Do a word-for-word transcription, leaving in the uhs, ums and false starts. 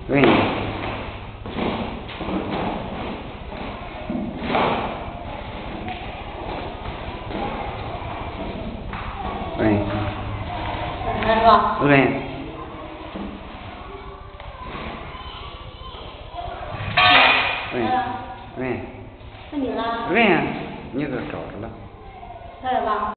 喂。喂。 来是吧？ 喂。喂。喂。 是你吗？ 喂呀，你都找着了。 在这吧？